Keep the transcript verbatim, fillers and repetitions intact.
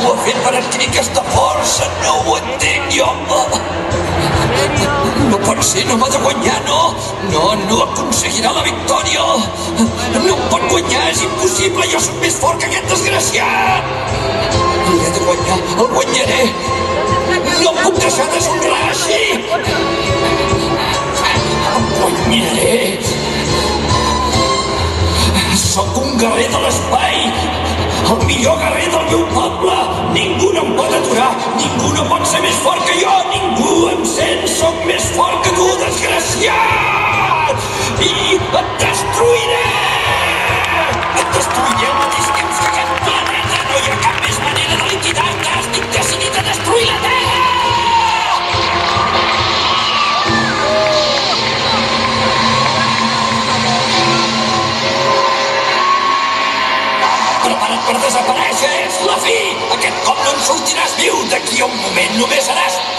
Ho ha fet per adquirir aquesta força, no ho entenc jo. No pot ser, no m'ha de guanyar, no. No, no aconseguirà la victòria. No em pot guanyar, és impossible, jo soc més fort que aquest desgraciat. L'he de guanyar, el guanyaré. No em puc deixar deshonrar així. El guanyaré. Sóc un guerrer de l'espai, el millor guerrer del meu poble. Ningú no em pot aturar, ningú no pot ser més fort que jo, ningú em sent, sóc més fort que tu, desgraciat! I et destruiré! Et destruiré al mateix temps que aquest planeta. No hi ha cap més manera de liquidar-te, estic decidit a destruir la Terra! Prepara't per desaparèixer, és la fi! Aquest cop no en sortiràs viu, d'aquí a un moment només seràs